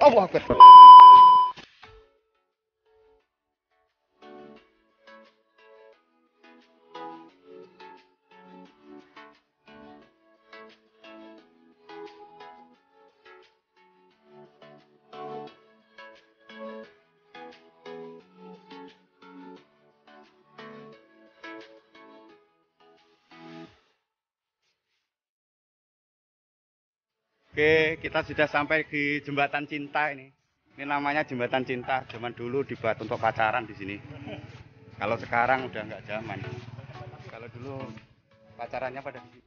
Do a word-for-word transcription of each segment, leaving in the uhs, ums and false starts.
Allah Akbar. Oke, kita sudah sampai di Jembatan Cinta ini. Ini namanya Jembatan Cinta. Zaman dulu dibuat untuk pacaran di sini. Kalau sekarang udah nggak zaman. Kalau dulu pacarannya pada di sini.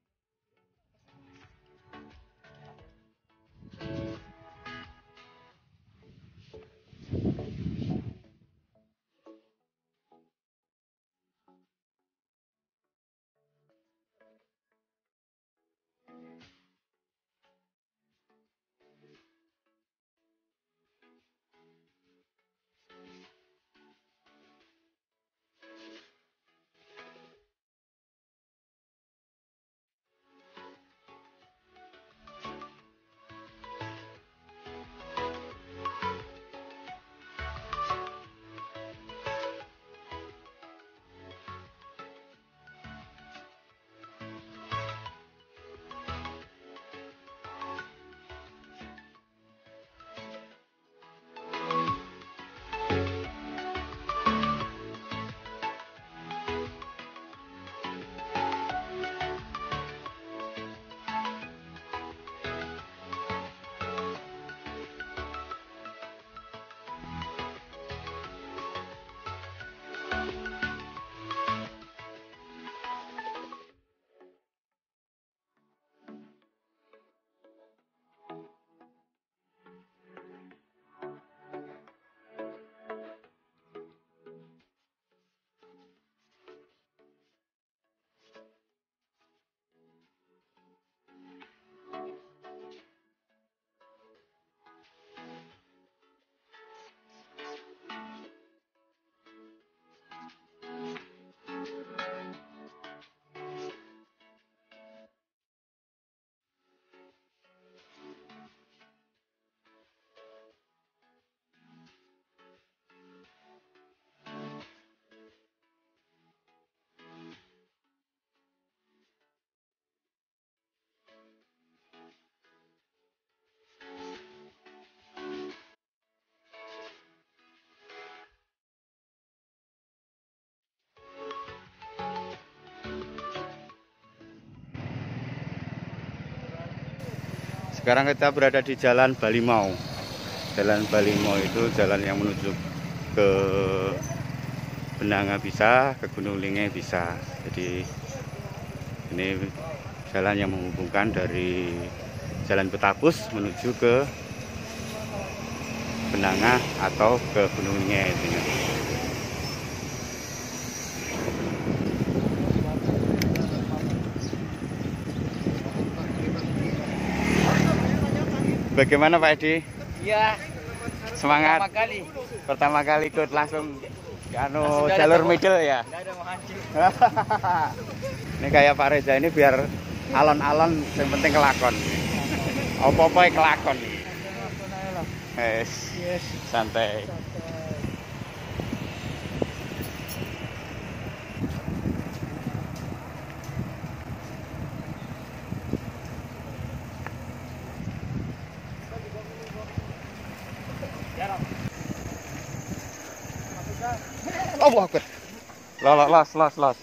Sekarang kita berada di Jalan Balimau. Jalan Balimau itu jalan yang menuju ke Benanga bisa, ke Gunung Lingge bisa. Jadi ini jalan yang menghubungkan dari Jalan Petapus menuju ke Benanga atau ke Gunung Lingge. Bagaimana Pak Edi? Iya. Semangat. Pertama kali. Pertama kali ikut langsung anu jalur middle ya. Enggak ada memancing. Ini kayak Pak Reza ini biar alon-alon yang penting kelakon. Apa-apa kelakon. Yes. Yes. Santai. Allah Akbar. Los, los, los, los.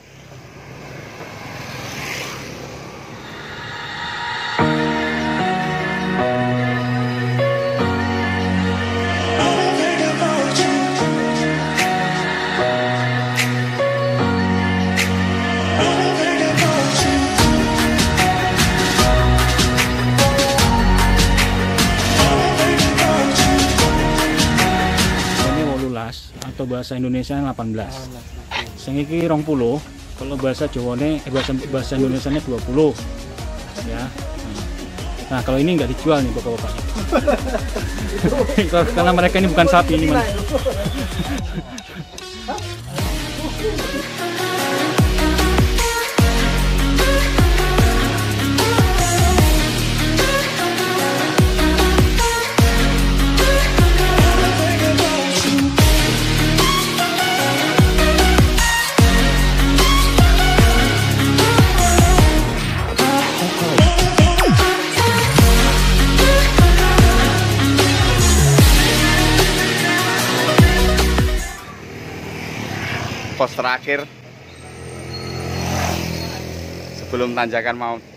Atau bahasa Indonesia delapan belas. Sing iki rong puluh, kalau bahasa Jawane eh, bahasa bahasa Indonesianya dua puluh. Ya. Nah, kalau ini nggak dijual nih Bapak-bapaknya. Karena mereka ini bukan sapi ini, Mas. pos terakhir sebelum tanjakan mau